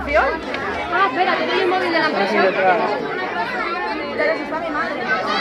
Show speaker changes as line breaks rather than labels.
información.
Ah, espera, te doy el móvil de la empresa.
Pero si está mi madre.